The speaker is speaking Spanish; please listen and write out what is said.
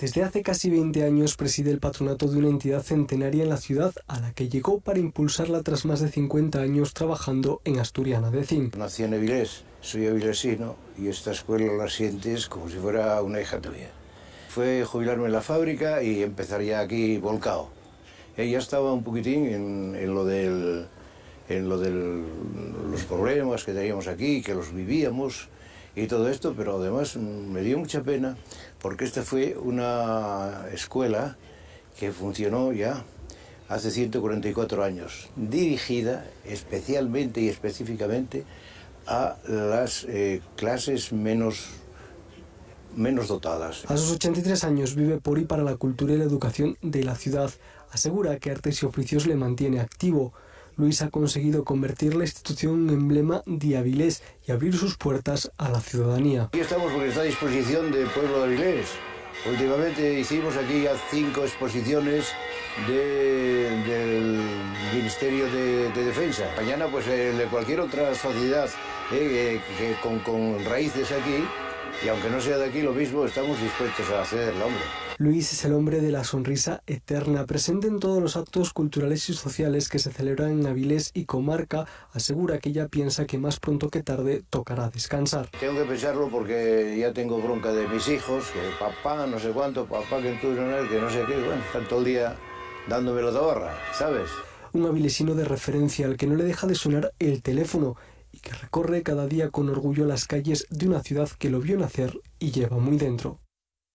Desde hace casi 20 años preside el patronato de una entidad centenaria en la ciudad, a la que llegó para impulsarla tras más de 50 años trabajando en Asturiana de Cin. Nací en Avilés, soy avilesino y esta escuela la sientes como si fuera una hija tuya. Fue jubilarme en la fábrica y empezar ya aquí volcado. Ella estaba un poquitín en lo de los problemas que teníamos aquí, que los vivíamos y todo esto, pero además me dio mucha pena porque esta fue una escuela que funcionó ya hace 144 años, dirigida especialmente y específicamente a las clases menos dotadas. A sus 83 años vive por y para la cultura y la educación de la ciudad. Asegura que Artes y Oficios le mantiene activo. Luis ha conseguido convertir la institución en un emblema de Avilés y abrir sus puertas a la ciudadanía. Aquí estamos porque está a disposición del pueblo de Avilés. Últimamente hicimos aquí ya 5 exposiciones del Ministerio de Defensa. Mañana pues de cualquier otra sociedad con raíces aquí, y aunque no sea de aquí lo mismo, estamos dispuestos a cederle, hombre. Luis es el hombre de la sonrisa eterna, presente en todos los actos culturales y sociales que se celebran en Avilés y comarca. Asegura que ella piensa que más pronto que tarde tocará descansar. Tengo que pensarlo porque ya tengo bronca de mis hijos, que papá no sé cuánto, papá que tú no eres, que no sé qué, bueno, están todo el día dándome la tabarra, ¿sabes? Un avilesino de referencia al que no le deja de sonar el teléfono y que recorre cada día con orgullo las calles de una ciudad que lo vio nacer y lleva muy dentro.